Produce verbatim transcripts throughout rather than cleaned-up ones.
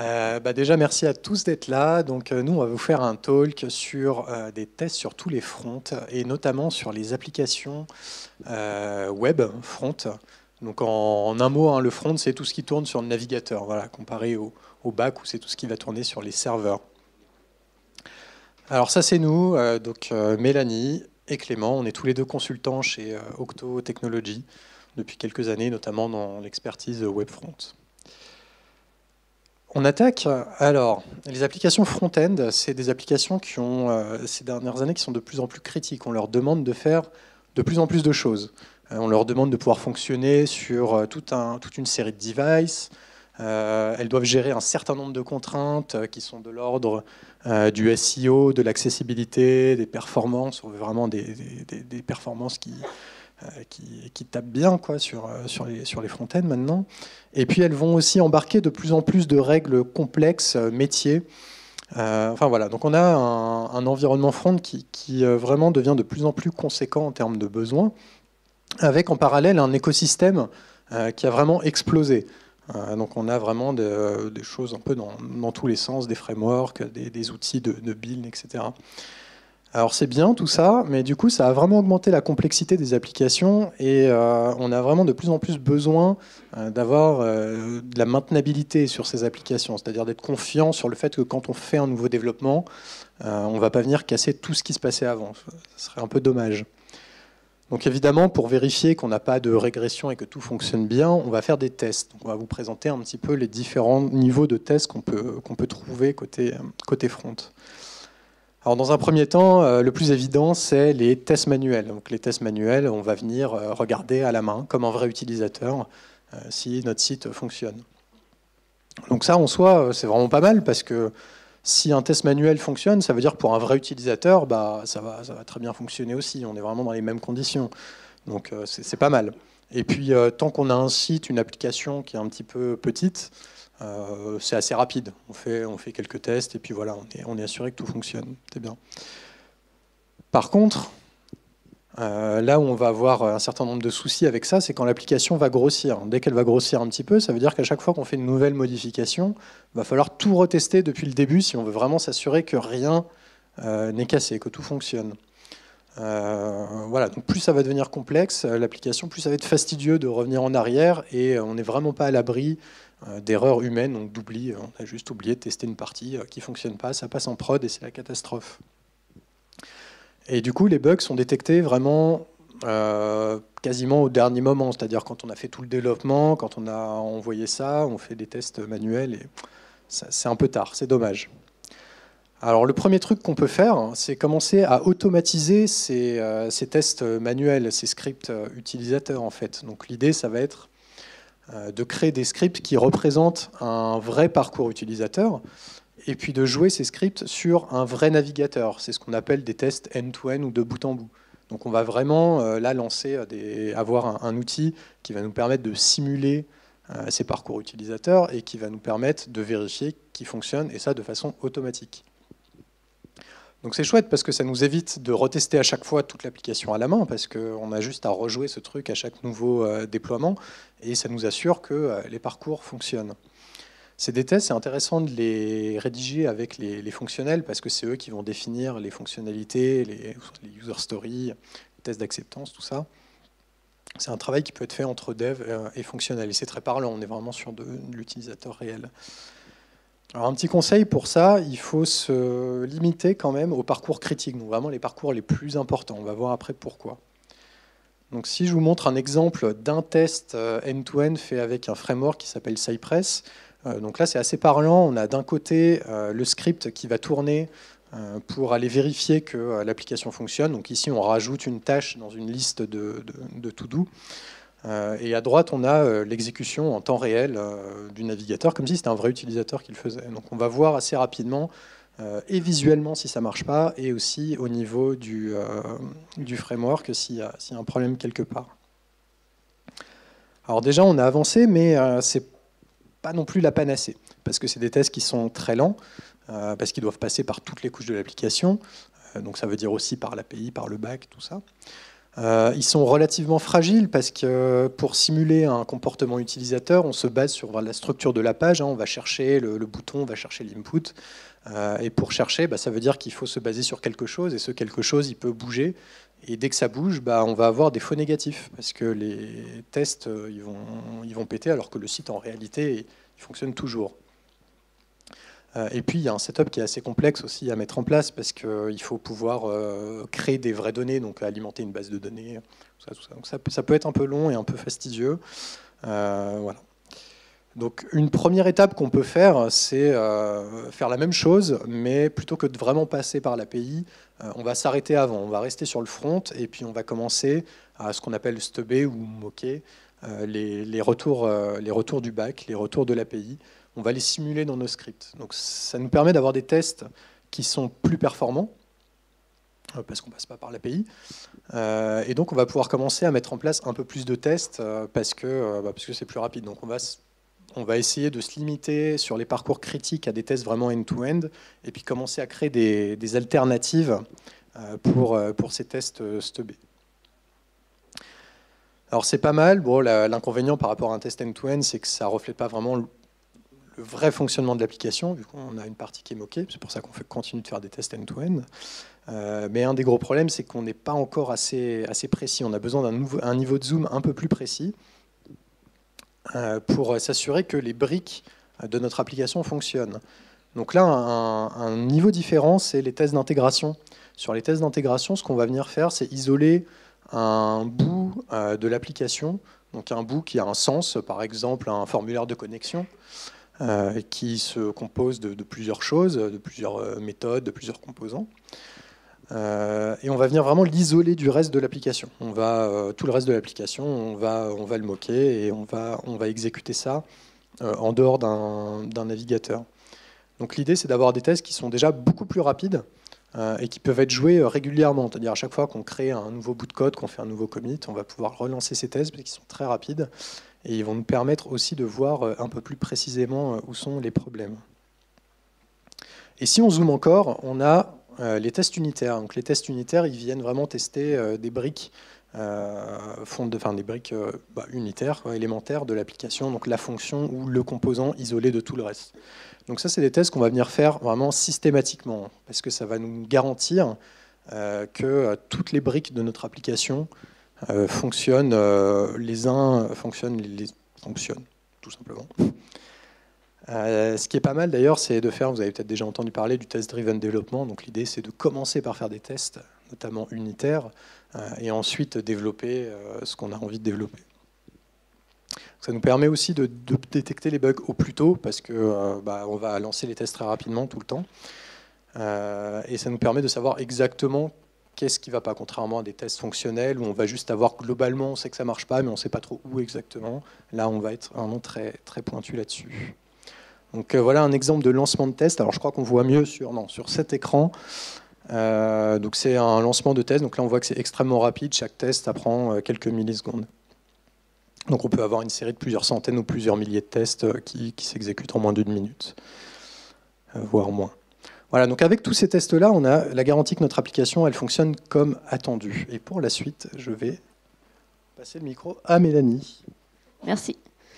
Euh, bah déjà, merci à tous d'être là. Donc, euh, nous, on va vous faire un talk sur euh, des tests sur tous les fronts et notamment sur les applications euh, web front. Donc, en, en un mot, hein, le front, c'est tout ce qui tourne sur le navigateur, voilà, comparé au, au back où c'est tout ce qui va tourner sur les serveurs. Alors, ça, c'est nous, euh, donc euh, Mélanie et Clément. On est tous les deux consultants chez euh, Octo Technologies depuis quelques années, notamment dans l'expertise web front. On attaque. Alors, les applications front-end, c'est des applications qui ont, euh, ces dernières années, qui sont de plus en plus critiques. On leur demande de faire de plus en plus de choses. Euh, on leur demande de pouvoir fonctionner sur euh, tout un, toute une série de devices. Euh, elles doivent gérer un certain nombre de contraintes euh, qui sont de l'ordre euh, du S E O, de l'accessibilité, des performances. On veut vraiment des, des, des performances qui, Qui, qui tapent bien quoi, sur, sur les, sur les front-ends maintenant. Et puis elles vont aussi embarquer de plus en plus de règles complexes, métiers. Euh, enfin voilà, donc on a un, un environnement front qui, qui vraiment devient de plus en plus conséquent en termes de besoins, avec en parallèle un écosystème euh, qui a vraiment explosé. Euh, donc on a vraiment de, des choses un peu dans, dans tous les sens, des frameworks, des, des outils de, de build, et cetera. Alors c'est bien tout ça, mais du coup ça a vraiment augmenté la complexité des applications et euh, on a vraiment de plus en plus besoin euh, d'avoir euh, de la maintenabilité sur ces applications, c'est-à-dire d'être confiant sur le fait que quand on fait un nouveau développement, euh, on ne va pas venir casser tout ce qui se passait avant. Ce serait un peu dommage. Donc évidemment, pour vérifier qu'on n'a pas de régression et que tout fonctionne bien, on va faire des tests. Donc, on va vous présenter un petit peu les différents niveaux de tests qu'on peut, qu'on peut trouver côté, côté front. Alors dans un premier temps, euh, le plus évident, c'est les tests manuels. Donc les tests manuels, on va venir euh, regarder à la main, comme un vrai utilisateur, euh, si notre site fonctionne. Donc ça, en soi, c'est vraiment pas mal, parce que si un test manuel fonctionne, ça veut dire que pour un vrai utilisateur, bah, ça va, ça va très bien fonctionner aussi. On est vraiment dans les mêmes conditions. Donc euh, c'est pas mal. Et puis, euh, tant qu'on a un site, une application qui est un petit peu petite, Euh, c'est assez rapide. On fait, on fait quelques tests et puis voilà, on est, on est assuré que tout fonctionne. C'est bien. Par contre, euh, là où on va avoir un certain nombre de soucis avec ça, c'est quand l'application va grossir. Dès qu'elle va grossir un petit peu, ça veut dire qu'à chaque fois qu'on fait une nouvelle modification, il va falloir tout retester depuis le début si on veut vraiment s'assurer que rien euh, n'est cassé, que tout fonctionne. Euh, voilà, donc plus ça va devenir complexe, l'application, plus ça va être fastidieux de revenir en arrière et on n'est vraiment pas à l'abri d'erreurs humaines, donc d'oubli. On a juste oublié de tester une partie qui ne fonctionne pas, ça passe en prod et c'est la catastrophe. Et du coup, les bugs sont détectés vraiment euh, quasiment au dernier moment, c'est-à-dire quand on a fait tout le développement, quand on a envoyé ça, on fait des tests manuels et c'est un peu tard, c'est dommage. Alors le premier truc qu'on peut faire, c'est commencer à automatiser ces, euh, ces tests manuels, ces scripts utilisateurs en fait. Donc l'idée, ça va être de créer des scripts qui représentent un vrai parcours utilisateur et puis de jouer ces scripts sur un vrai navigateur. C'est ce qu'on appelle des tests end-to-end ou de bout en bout. Donc on va vraiment euh, là lancer des, avoir un, un outil qui va nous permettre de simuler euh, ces parcours utilisateurs et qui va nous permettre de vérifier qu'ils fonctionnent et ça de façon automatique. Donc c'est chouette parce que ça nous évite de retester à chaque fois toute l'application à la main parce qu'on a juste à rejouer ce truc à chaque nouveau euh, déploiement et ça nous assure que euh, les parcours fonctionnent. Ces des tests, c'est intéressant de les rédiger avec les, les fonctionnels parce que c'est eux qui vont définir les fonctionnalités, les, les user stories, les tests d'acceptance, tout ça. C'est un travail qui peut être fait entre dev et fonctionnel et c'est très parlant, on est vraiment sur de, de l'utilisateur réel. Alors un petit conseil pour ça, il faut se limiter quand même aux parcours critiques, donc vraiment les parcours les plus importants. On va voir après pourquoi. Donc si je vous montre un exemple d'un test end-to-end fait avec un framework qui s'appelle Cypress, euh, donc là c'est assez parlant. On a d'un côté euh, le script qui va tourner euh, pour aller vérifier que euh, l'application fonctionne. Donc ici on rajoute une tâche dans une liste de, de, de to-do. Euh, et à droite, on a euh, l'exécution en temps réel euh, du navigateur, comme si c'était un vrai utilisateur qui le faisait. Donc on va voir assez rapidement, euh, et visuellement si ça ne marche pas, et aussi au niveau du, euh, du framework s'il y a, s'il y a un problème quelque part. Alors déjà, on a avancé, mais euh, ce n'est pas non plus la panacée, parce que c'est des tests qui sont très lents, euh, parce qu'ils doivent passer par toutes les couches de l'application, euh, donc ça veut dire aussi par l'A P I, par le back, tout ça. Euh, ils sont relativement fragiles parce que pour simuler un comportement utilisateur, on se base sur la structure de la page. Hein, on va chercher le, le bouton, on va chercher l'input. Euh, et pour chercher, bah, ça veut dire qu'il faut se baser sur quelque chose. Et ce quelque chose, il peut bouger. Et dès que ça bouge, bah, on va avoir des faux négatifs. Parce que les tests, ils vont, ils vont péter, alors que le site, en réalité, il fonctionne toujours. Et puis, il y a un setup qui est assez complexe aussi à mettre en place parce qu'il faut pouvoir euh, créer des vraies données, donc alimenter une base de données. Tout ça, tout ça. Donc ça, ça peut être un peu long et un peu fastidieux. Euh, voilà. Donc, une première étape qu'on peut faire, c'est euh, faire la même chose, mais plutôt que de vraiment passer par l'A P I, euh, on va s'arrêter avant. On va rester sur le front et puis on va commencer à ce qu'on appelle stubber ou moquer euh, les, les, retours, euh, les retours du back, les retours de l'A P I. On va les simuler dans nos scripts. Donc ça nous permet d'avoir des tests qui sont plus performants, parce qu'on ne passe pas par l'A P I. Euh, et donc on va pouvoir commencer à mettre en place un peu plus de tests, euh, parce que, euh, bah, parce que c'est plus rapide. Donc on va, on va essayer de se limiter sur les parcours critiques à des tests vraiment end-to-end, et puis commencer à créer des, des alternatives euh, pour, pour ces tests euh, stubés. Alors c'est pas mal. Bon, l'inconvénient par rapport à un test end-to-end, c'est que ça ne reflète pas vraiment le le vrai fonctionnement de l'application, vu qu'on a une partie qui est moquée, c'est pour ça qu'on continue de faire des tests end-to-end. Euh, mais un des gros problèmes, c'est qu'on n'est pas encore assez, assez précis. On a besoin d'un niveau de zoom un peu plus précis euh, pour s'assurer que les briques de notre application fonctionnent. Donc là, un, un niveau différent, c'est les tests d'intégration. Sur les tests d'intégration, ce qu'on va venir faire, c'est isoler un bout euh, de l'application, donc un bout qui a un sens, par exemple un formulaire de connexion, Euh, qui se compose de, de plusieurs choses, de plusieurs euh, méthodes, de plusieurs composants. Euh, et on va venir vraiment l'isoler du reste de l'application. On va euh, tout le reste de l'application, on va, on va le moquer et on va, on va exécuter ça euh, en dehors d'un navigateur. Donc l'idée, c'est d'avoir des tests qui sont déjà beaucoup plus rapides euh, et qui peuvent être joués régulièrement. C'est-à-dire à chaque fois qu'on crée un nouveau bout de code, qu'on fait un nouveau commit, on va pouvoir relancer ces tests parce qu'ils sont très rapides. Et ils vont nous permettre aussi de voir un peu plus précisément où sont les problèmes. Et si on zoome encore, on a les tests unitaires. Donc les tests unitaires, ils viennent vraiment tester des briques, euh, de, enfin des briques euh, bah, unitaires, quoi, élémentaires de l'application, donc la fonction ou le composant isolé de tout le reste. Donc ça, c'est des tests qu'on va venir faire vraiment systématiquement, parce que ça va nous garantir euh, que euh, toutes les briques de notre application Euh, fonctionnent, euh, les uns fonctionnent, les, les fonctionnent, tout simplement. Euh, ce qui est pas mal d'ailleurs, c'est de faire, vous avez peut-être déjà entendu parler du test-driven development, donc l'idée c'est de commencer par faire des tests, notamment unitaires, euh, et ensuite développer euh, ce qu'on a envie de développer. Ça nous permet aussi de, de détecter les bugs au plus tôt, parce que euh, bah, on va lancer les tests très rapidement tout le temps, euh, et ça nous permet de savoir exactement qu'est-ce qui ne va pas, contrairement à des tests fonctionnels où on va juste avoir globalement, on sait que ça ne marche pas, mais on ne sait pas trop où exactement. Là, on va être vraiment très, très pointu là-dessus. Donc euh, voilà un exemple de lancement de test. Alors je crois qu'on voit mieux sur, non, sur cet écran. Euh, donc c'est un lancement de test. Donc là, on voit que c'est extrêmement rapide. Chaque test, ça prend euh, quelques millisecondes. Donc on peut avoir une série de plusieurs centaines ou plusieurs milliers de tests euh, qui, qui s'exécutent en moins d'une minute, euh, voire moins. Voilà, donc avec tous ces tests-là, on a la garantie que notre application, elle fonctionne comme attendu. Et pour la suite, je vais passer le micro à Mélanie. Merci.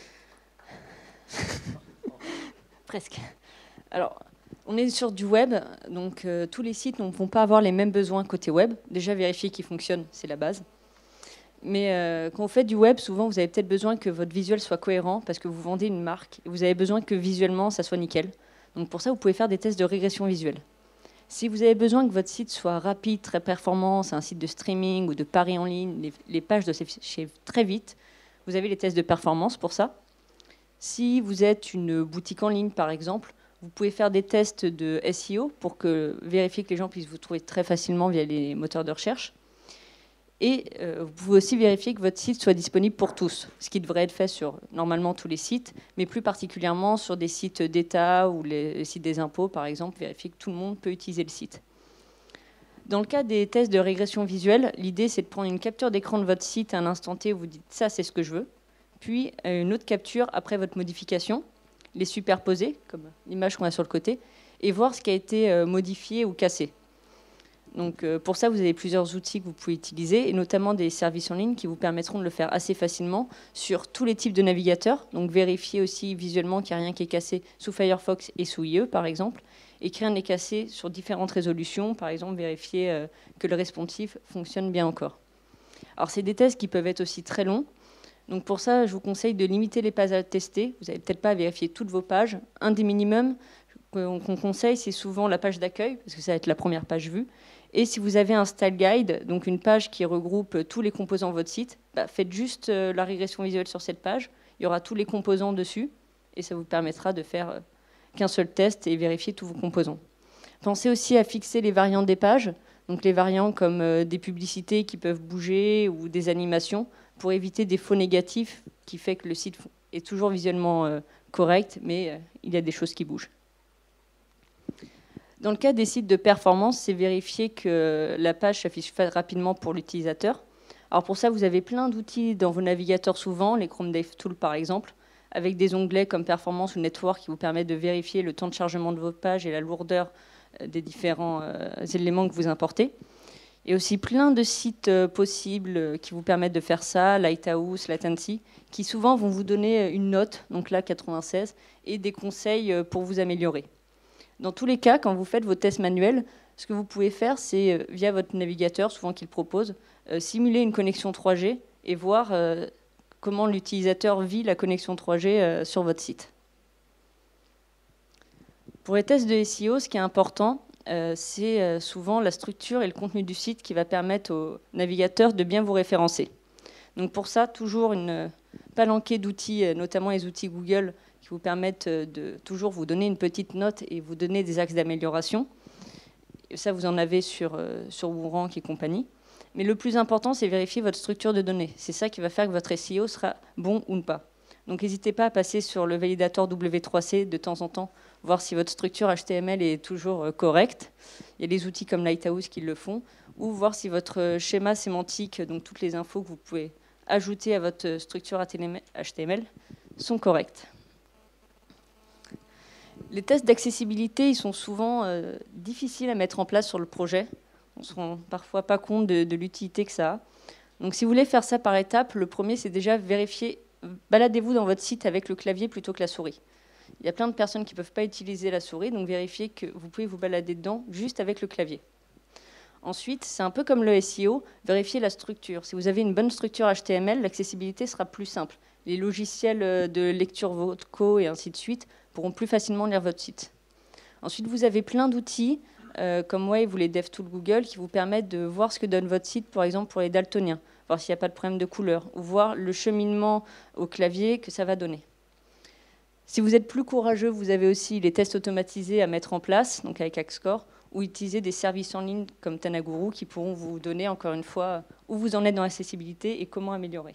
Presque. Alors, on est sur du web, donc euh, tous les sites ne vont pas avoir les mêmes besoins côté web. Déjà, vérifier qu'ils fonctionnent, c'est la base. Mais euh, quand vous faites du web, souvent, vous avez peut-être besoin que votre visuel soit cohérent parce que vous vendez une marque. Et vous avez besoin que visuellement, ça soit nickel. Donc pour ça, vous pouvez faire des tests de régression visuelle. Si vous avez besoin que votre site soit rapide, très performant, c'est un site de streaming ou de paris en ligne, les, les pages doivent s'afficher très vite, vous avez les tests de performance pour ça. Si vous êtes une boutique en ligne, par exemple, vous pouvez faire des tests de S E O pour que, vérifier que les gens puissent vous trouver très facilement via les moteurs de recherche. Et euh, vous pouvez aussi vérifier que votre site soit disponible pour tous, ce qui devrait être fait sur normalement tous les sites, mais plus particulièrement sur des sites d'État ou les, les sites des impôts, par exemple, vérifier que tout le monde peut utiliser le site. Dans le cas des tests de régression visuelle, l'idée c'est de prendre une capture d'écran de votre site à un instant T où vous dites ça c'est ce que je veux, puis une autre capture après votre modification, les superposer, comme l'image qu'on a sur le côté, et voir ce qui a été modifié ou cassé. Donc, euh, pour ça, vous avez plusieurs outils que vous pouvez utiliser, et notamment des services en ligne qui vous permettront de le faire assez facilement sur tous les types de navigateurs. Donc, vérifier aussi visuellement qu'il n'y a rien qui est cassé sous Firefox et sous I E, par exemple, et que rien n'est cassé sur différentes résolutions. Par exemple, vérifier euh, que le responsive fonctionne bien encore. Alors, c'est des tests qui peuvent être aussi très longs. Donc, pour ça, je vous conseille de limiter les pages à tester. Vous n'avez peut-être pas à vérifier toutes vos pages. Un des minimums qu'on conseille, c'est souvent la page d'accueil, parce que ça va être la première page vue. Et si vous avez un style guide, donc une page qui regroupe tous les composants de votre site, bah, faites juste euh, la régression visuelle sur cette page. Il y aura tous les composants dessus, et ça vous permettra de faire euh, qu'un seul test et vérifier tous vos composants. Pensez aussi à fixer les variantes des pages, donc les variants comme euh, des publicités qui peuvent bouger ou des animations, pour éviter des faux négatifs qui fait que le site est toujours visuellement euh, correct, mais euh, il y a des choses qui bougent. Dans le cas des sites de performance, c'est vérifier que la page s'affiche rapidement pour l'utilisateur. Alors pour ça, vous avez plein d'outils dans vos navigateurs souvent, les Chrome DevTools par exemple, avec des onglets comme Performance ou Network qui vous permettent de vérifier le temps de chargement de vos pages et la lourdeur des différents euh, éléments que vous importez. Et aussi plein de sites euh, possibles qui vous permettent de faire ça, Lighthouse, Latency, qui souvent vont vous donner une note, donc là quatre-vingt-seize, et des conseils pour vous améliorer. Dans tous les cas, quand vous faites vos tests manuels, ce que vous pouvez faire, c'est, via votre navigateur, souvent qu'il propose, euh, simuler une connexion trois G et voir euh, comment l'utilisateur vit la connexion trois G euh, sur votre site. Pour les tests de S E O, ce qui est important, euh, c'est euh, souvent la structure et le contenu du site qui va permettre au navigateur de bien vous référencer. Donc pour ça, toujours une palanquée d'outils, notamment les outils Google, qui vous permettent de toujours vous donner une petite note et vous donner des axes d'amélioration. Ça, vous en avez sur, euh, sur WooRank et compagnie. Mais le plus important, c'est vérifier votre structure de données. C'est ça qui va faire que votre S E O sera bon ou pas. Donc n'hésitez pas à passer sur le validateur W trois C de temps en temps, voir si votre structure H T M L est toujours correcte. Il y a des outils comme Lighthouse qui le font. Ou voir si votre schéma sémantique, donc toutes les infos que vous pouvez ajouter à votre structure H T M L, sont correctes. Les tests d'accessibilité, ils sont souvent euh, difficiles à mettre en place sur le projet. On ne se rend parfois pas compte de, de l'utilité que ça a. Donc si vous voulez faire ça par étapes, le premier, c'est déjà vérifier, baladez-vous dans votre site avec le clavier plutôt que la souris. Il y a plein de personnes qui ne peuvent pas utiliser la souris, donc vérifiez que vous pouvez vous balader dedans juste avec le clavier. Ensuite, c'est un peu comme le S E O, vérifiez la structure. Si vous avez une bonne structure H T M L, l'accessibilité sera plus simple. Les logiciels de lecture vocaux et ainsi de suite pourront plus facilement lire votre site. Ensuite, vous avez plein d'outils, euh, comme Wave ou les DevTools Google, qui vous permettent de voir ce que donne votre site, par exemple pour les daltoniens, voir s'il n'y a pas de problème de couleur, ou voir le cheminement au clavier que ça va donner. Si vous êtes plus courageux, vous avez aussi les tests automatisés à mettre en place, donc avec Hackscore, ou utiliser des services en ligne comme Tanaguru qui pourront vous donner, encore une fois, où vous en êtes dans l'accessibilité et comment améliorer.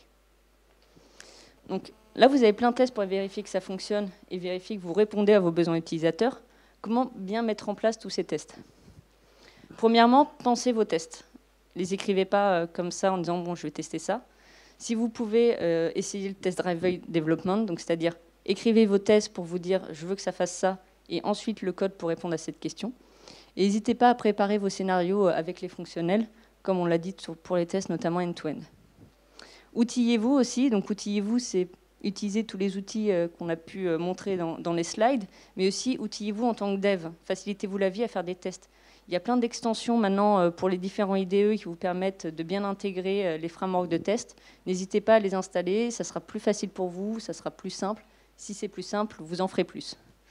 Donc là, vous avez plein de tests pour vérifier que ça fonctionne et vérifier que vous répondez à vos besoins utilisateurs. Comment bien mettre en place tous ces tests? Premièrement, pensez vos tests. Ne les écrivez pas euh, comme ça en disant « bon, je vais tester ça ». Si vous pouvez euh, essayer le test driven development, donc c'est-à-dire écrivez vos tests pour vous dire « je veux que ça fasse ça » et ensuite le code pour répondre à cette question. Et n'hésitez pas à préparer vos scénarios avec les fonctionnels, comme on l'a dit pour les tests, notamment end-to-end. Outillez-vous aussi. Donc outillez-vous, c'est utiliser tous les outils euh, qu'on a pu euh, montrer dans, dans les slides, mais aussi outillez-vous en tant que dev. Facilitez-vous la vie à faire des tests. Il y a plein d'extensions maintenant euh, pour les différents I D E qui vous permettent de bien intégrer euh, les frameworks de test. N'hésitez pas à les installer, ça sera plus facile pour vous, ça sera plus simple. Si c'est plus simple, vous en ferez plus.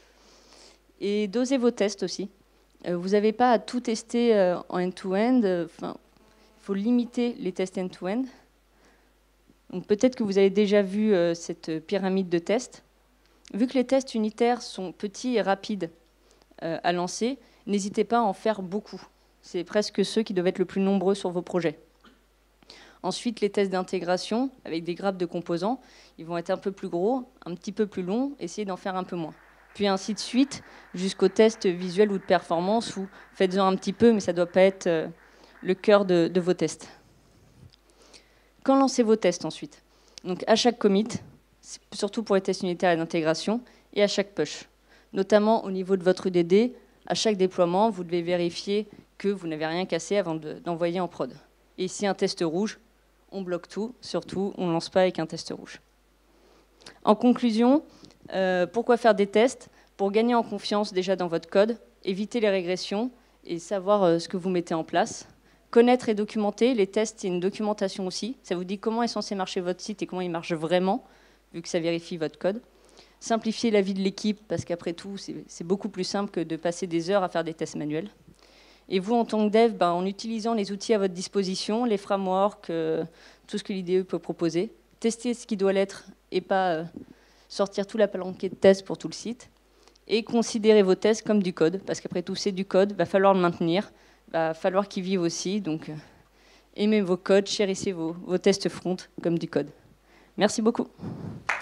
Et dosez vos tests aussi. Euh, vous n'avez pas à tout tester euh, en end-to-end. Enfin, il faut limiter les tests end-to-end. Donc peut-être que vous avez déjà vu euh, cette pyramide de tests. Vu que les tests unitaires sont petits et rapides euh, à lancer, n'hésitez pas à en faire beaucoup. C'est presque ceux qui doivent être le plus nombreux sur vos projets. Ensuite, les tests d'intégration avec des grappes de composants, ils vont être un peu plus gros, un petit peu plus longs, essayez d'en faire un peu moins. Puis ainsi de suite, jusqu'aux tests visuels ou de performance, où faites-en un petit peu, mais ça ne doit pas être euh, le cœur de, de vos tests. Quand lancez vos tests ensuite? Donc à chaque commit, surtout pour les tests unitaires et d'intégration, et à chaque push. Notamment au niveau de votre U D D, à chaque déploiement, vous devez vérifier que vous n'avez rien cassé avant d'envoyer en prod. Et si un test rouge, on bloque tout, surtout on ne lance pas avec un test rouge. En conclusion, euh, pourquoi faire des tests? Pour gagner en confiance déjà dans votre code, éviter les régressions et savoir euh, ce que vous mettez en place. Connaître et documenter, les tests, c'est une documentation aussi. Ça vous dit comment est censé marcher votre site et comment il marche vraiment, vu que ça vérifie votre code. Simplifier la vie de l'équipe, parce qu'après tout, c'est beaucoup plus simple que de passer des heures à faire des tests manuels. Et vous, en tant que dev, ben, en utilisant les outils à votre disposition, les frameworks, euh, tout ce que l'I D E peut proposer, tester ce qui doit l'être et pas euh, sortir tout la palanquée de tests pour tout le site. Et considérez vos tests comme du code, parce qu'après tout, c'est du code, il va falloir le maintenir, il va falloir qu'il vive aussi. Donc, euh, aimez vos codes, chérissez vos, vos tests front comme du code. Merci beaucoup.